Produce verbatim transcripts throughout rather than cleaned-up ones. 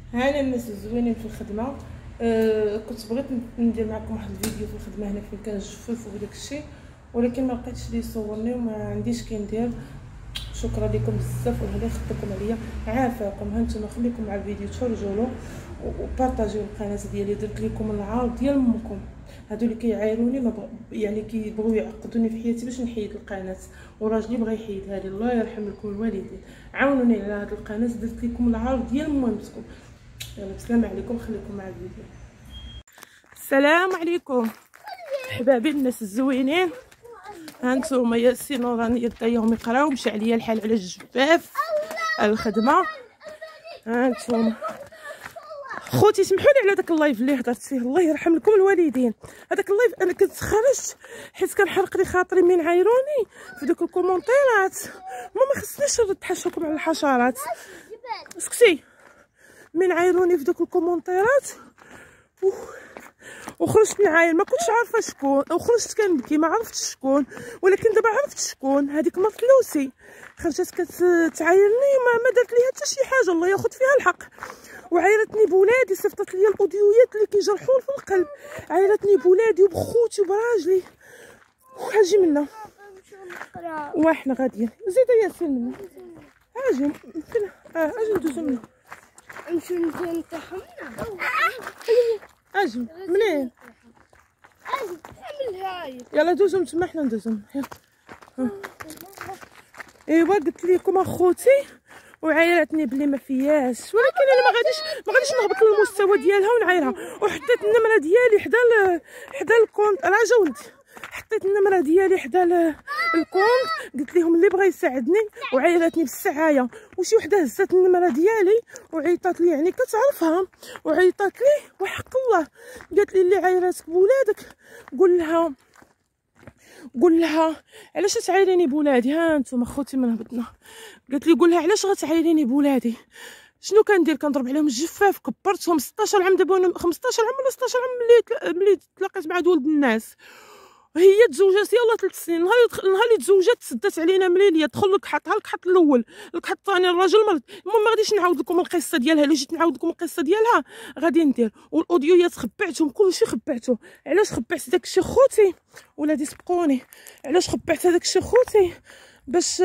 هانا الناس الزوينين في الخدمه. أه كنت بغيت ندير معكم واحد الفيديو في الخدمه هنا فين كنجفف وداك الشيء، ولكن ما لقيتش اللي يصورني وما عنديش كندير. شكرا لكم بزاف والله يخطيكم عليا، عافاكم. هانتوما خليكم مع الفيديو تفرجوا له وبارطاجيو القناه ديالي. درت لكم العار ديال امكم، هادو اللي كيعايروني ما بغ... يعني كيبغيو يعقدوني في حياتي باش نحيد القناه، وراجلي بغى يحيدها لي. الله يرحم لكم الوالدين، عاونوني على هاد القناه. درت لكم العار ديال مامتكم. يلا بسلام عليكم، خليكم مع الفيديو. السلام عليكم حبابي الناس الزوينين. هانتوما ياسين وراني يدايهم يقراو، مشى عليا الحال على الجفاف على الخدمه. هانتوما خوتي سمحوا لي على داك اللايف اللي هضرت فيه، الله يرحم لكم الوالدين. هذاك اللايف انا كنت خرجت حيت كنحرق لي خاطري من عايروني في دوك الكومونتيرات. ما ما خصنيش نرد حاشاكم على الحشرات، اسكتي. من عايروني في دوك الكومونتيرات وخرجت نعاين، ما كنتش عارفه شكون، وخرجت كنبكي ما عرفتش شكون، ولكن دابا عرفت شكون. هذيك مرت لوسي خرجت كتعايرني وما ما درت ليها حتى شي حاجه، الله ياخذ فيها الحق. وعايرتني بولادي، صيفطت لي الاوديويات اللي كيجرحون في القلب. عايرتني بولادي وبخوتي وبراجلي. اجي منا واحنا غاديين، زيد ياسين منا. اجي فين؟ اه اجي ندوزو منا، نمشيو نتاعهم. اجي منين؟ اجي تعمل هاي. يلا دوزو تما، حنا ندوزو. ايوا قلت لكم اخوتي وعايرتني بلي ما فياش، ولكن انا ما غاديش ما غاديش نهبط للمستوى ديالها ونعايرها. وحطيت النمره ديالي حدا حدا الكونت. راجا ولدي، حطيت النمره ديالي حدا الكونت، قلت لهم اللي بغى يساعدني. وعايرتني بالسعايه، وشي وحده هزات النمره ديالي وعيطات لي، يعني كتعرفها، وعيطات لي وحق الله قالت لي اللي عايراتك بولادك قول لها قول لها علاش تعايريني بولادي. ها انتم اخوتي من هبطنا. قالت لي قول لها علاش غتعايريني بولادي. شنو كندير؟ كنضرب عليهم الجفاف. كبرتهم ستطاش عام، دابا خمسطاش عام ولا ستطاش عام ملي ملي تلاقيت مع ولد الناس. هي تزوجات يلاه ثلاث سنين. نهار نهار اللي تزوجات تسدات علينا مليليه، دخل لك حطها لك حط الاول لك حط الثاني الراجل مرض. المهم ما غاديش نعاود لكم القصه ديالها، الا جيت نعاود لكم القصه ديالها غادي ندير. والاوديويات خبعتهم، كلشي خبعته. علاش خبعت داكشي خوتي؟ ولادي سبقوني. علاش خبعت هذاك الشيء خوتي؟ باش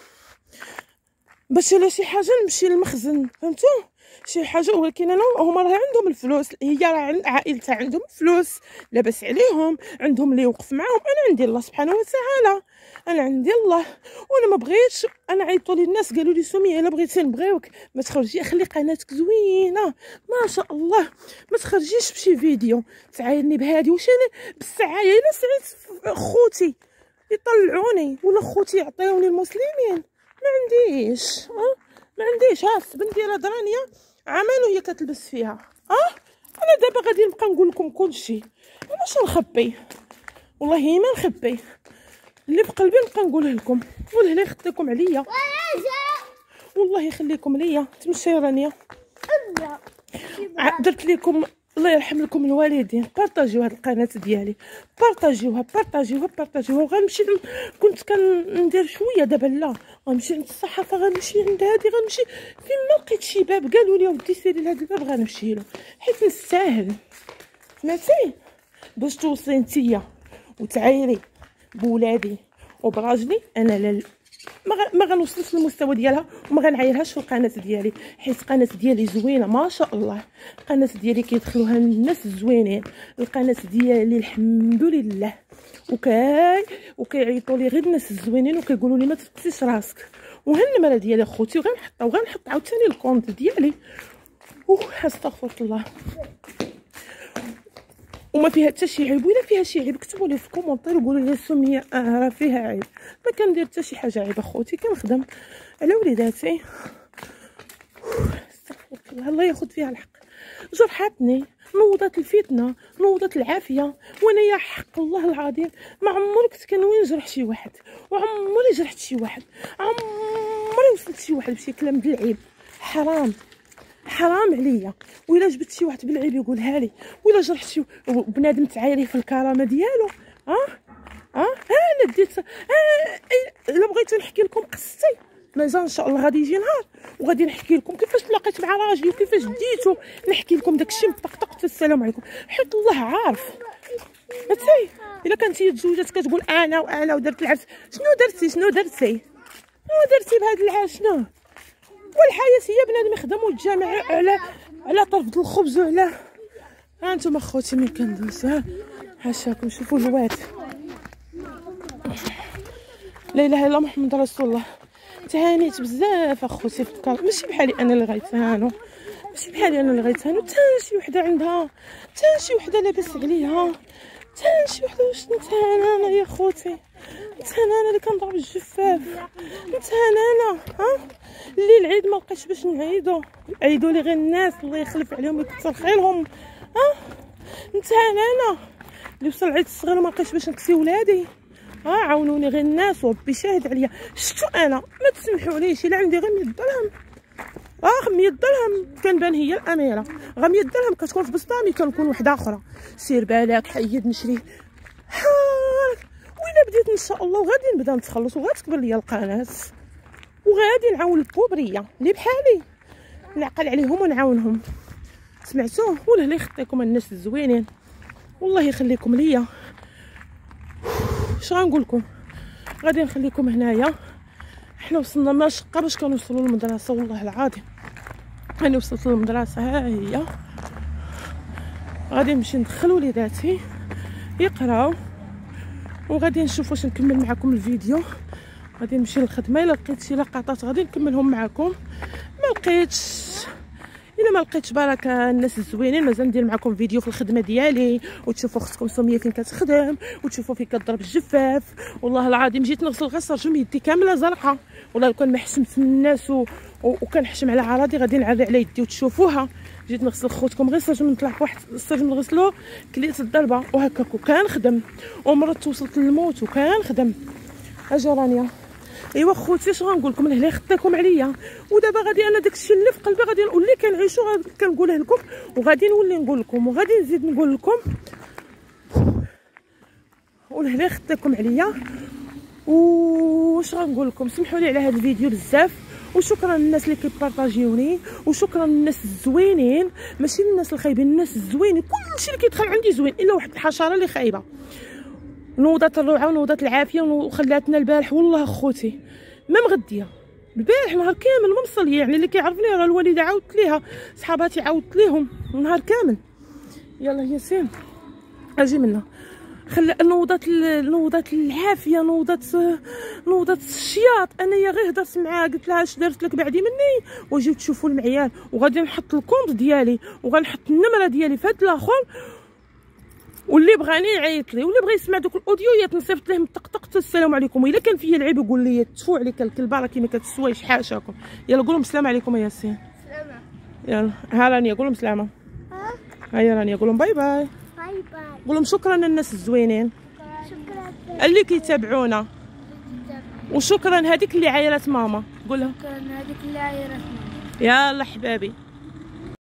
باش الا شي حاجه نمشي للمخزن، فهمتوا؟ شي حاجه. ولكن انا هما راه عندهم الفلوس، هي راه عائلتها عندهم الفلوس لاباس عليهم، عندهم اللي يوقف معاهم. انا عندي الله سبحانه وتعالى، انا عندي الله. وانا ما بغيتش. انا عيطوا لي الناس قالوا لي سميه الا بغيتي نبغيوك ما تخرجي، خلي قناتك زوينه ما شاء الله، ما تخرجيش بشي فيديو تعايرني بهادي. واش انا بالسعايه الا سعيت خوتي يطلعوني ولا خوتي يعطيوني المسلمين؟ ما عنديش اه ما عنديش. ها السبن ديالها درانيه عامان وهي كتلبس فيها. اه انا دابا غادي نبقى نقول لكم كلشي، علاش نخبي؟ والله ما نخبي، اللي في قلبي نبقى نقوله لكم. والله يخطيكم عليا، والله يخليكم ليا. تمشي رانيا درت لكم الله يرحم لكم الوالدين. بارطاجيو هاد القناه ديالي، بارطاجيوها بارطاجيوها بارطاجيوها. وغنمشي كنت كندير شويه، دابا لا، غنمشي عند الصحافه، غنمشي عند هادي، غنمشي فين ما لقيت شي باب قالوا لي ودي سيري لهاد الباب غنمشي له، حيت نستاهل. سمعتي؟ باش توصلي نتيا وتعايري بولادي وبراجلي، انا لا ما ما غنوصلش للمستوى ديالها وما غنعايرهاش في القناه ديالي، حيت القناه ديالي زوينه ما شاء الله. القناه ديالي كيدخلوها الناس الزوينين، القناه ديالي الحمد لله. وكاي وكيعيطوا لي غير الناس الزوينين وكيقولوا لي ما تبكيش راسك. وها النمره ديالي اخوتي، وغنحطها وغنحط عاوتاني الكونت ديالي. اوه استغفر الله. وما فيها حتى شي عيب، ولا فيها شي عيب كتبوا لي في كومونتير وقولوا لي سميه اه راه فيها عيب. ما كندير حتى شي حاجه عيب اخوتي، كنخدم على وليداتي. استغفر الله، الله ياخذ فيها الحق. جرحتني، نوضت الفتنه، نوضت العافيه. وانا يا حق الله العظيم ما عمري كنت كنوي نجرح شي واحد، وعمري جرحت شي واحد، عمري وصلت شي واحد بشي كلام بالعيب. حرام حرام عليا. وإلا جبت شي واحد بالعيب يقولها لي، وإلا جرحت شي بنادم تعايريه في الكرامه ديالو. اه اه انا ديت اه الا بغيتو نحكي لكم قصتي مازال ان شاء الله غادي يجي نهار وغادي نحكي لكم كيفاش تلاقيت مع راجلي وكيفاش ديتو، نحكي لكم داكشي مطقطق. السلام عليكم، حيت الله عارف. عرفتي الا كانتي تزوجات كتقول انا وانا ودرت العرس. شنو درتي شنو درتي شنو درتي بهذا العرس؟ شنو والحياه هي بنادم يخدم ويتجامع على على طرف الخبز وعلى. ها انتم اخوتي من كندوز، ها حاشاكم شوفوا الواد. لا اله الا الله محمد رسول الله. تهانيت بزاف اخوتي في الكار، ماشي بحالي انا اللي غيتهانوا، ماشي بحالي انا اللي غيتهانوا، حتى شي وحده عندها، حتى شي وحده لاباس عليها، حتى شي وحده. واش نتهانى انا يا خوتي؟ نتهانى انا اللي كنضرب الجفاف؟ نتهانى انا؟ ها اللي العيد ما لقيتش باش نعيدو، عيدوا لي غير الناس الله يخلف عليهم ويكثر خيرهم. ها نتهانى انا اللي وصل العيد الصغير ما لقيتش باش نكسي ولادي. ها عاونوني غير الناس وربي شاهد عليا. شفتو انا ما تسمحوليش الا عندي غير مية درهم، اه مية درهم كنبان هي الاميره، غير مية درهم كتكون في بسطامي كنكون وحده اخرى. سير بالك حيد نشري حالك. وإلا بديت ان شاء الله وغادي نبدا نتخلص وغتكبر ليا القناه وغادي نعاون البوبريه اللي بحالي، نعقل عليهم ونعاونهم. سمعتوا؟ والله يخطيكم الناس الزوينين، والله يخليكم ليا. اش غنقول لكم؟ غادي نخليكم هنايا. حنا وصلنا مشقه باش كنوصلوا للمدرسه، والله العظيم انا وصلت للمدرسه. ها هي غادي نمشي ندخل وليداتي يقراو وغادي نشوف واش نكمل معكم الفيديو. غادي نمشي للخدمه، الا لقيت شي لقطات غادي نكملهم معكم، ما لقيتش الا ما لقيتش بركه الناس الزوينين مازال ندير معكم فيديو في الخدمه ديالي وتشوفوا اختكم سميه فين كتخدم وتشوفوا فين كتضرب الجفاف. والله العظيم جيت نغسل غسل رجم يدي كامله زرقاء، والله لو كان ما حشمت من الناس و... و... وكنحشم على عراضي غادي نعري على يدي وتشوفوها. جيت نغسل خوتكم غير سرجم، نطلع بواحد السرجم نغسلو كليت الضربه وهكاك وكنخدم، ومرات وصلت للموت وكنخدم. اجا رانيا ايوا خوتي اش غنقول لكم؟ الله يخطيكم عليا. ودابا غادي انا داكشي اللي في قلبي غادي نولي كنعيشو كنقوله لكم، وغادي نولي نقول لكم وغادي نزيد نقول لكم. والله يخطيكم عليا. واش غنقول لكم؟ سمحوا لي على هذا الفيديو بزاف، وشكرا للناس اللي كيبارطاجيوني، وشكرا للناس الزوينين، ماشي للناس الخايبين، الناس الزوينين. كلشي اللي كيدخل عندي زوين الا واحد الحشره اللي خايبه. نوضات الروعه ونوضات العافيه وخلاتنا البارح والله اخوتي ما مغديه البارح نهار كامل ممصليه، يعني اللي كيعرفني راه الوالده عاودت ليها، صحاباتي عاودت ليهم نهار كامل. يلا ياسين اجي منا خلى نوضات نوضات العافيه، نوضات نوضات الشياط. انايا غير هضرت معاها قلت لها اش درت لك بعدي مني، وجيو تشوفوا المعيار وغادي نحط الكونط ديالي وغنحط النمره ديالي في هاد الاخر، واللي بغاني يعيط لي واللي بغى يسمع دوك الاوديويات نصيفط ليه طقطقت السلام عليكم. الا كان فيا العيب يقول لي تفو عليك الكلبه راه كي كتسوايش حاشاكم. يلا قولهم السلام عليكم يا ياسين. سلامة. يلا ها رانيا قولهم سلامه. ها هيا رانيا قولهم باي باي. باي باي. قولهم شكرا للناس الزوينين شكرا اللي كيتابعونا، وشكرا هذيك اللي عايرات ماما. قولها شكرا هذيك اللي عايرتنا. يلا حبابي.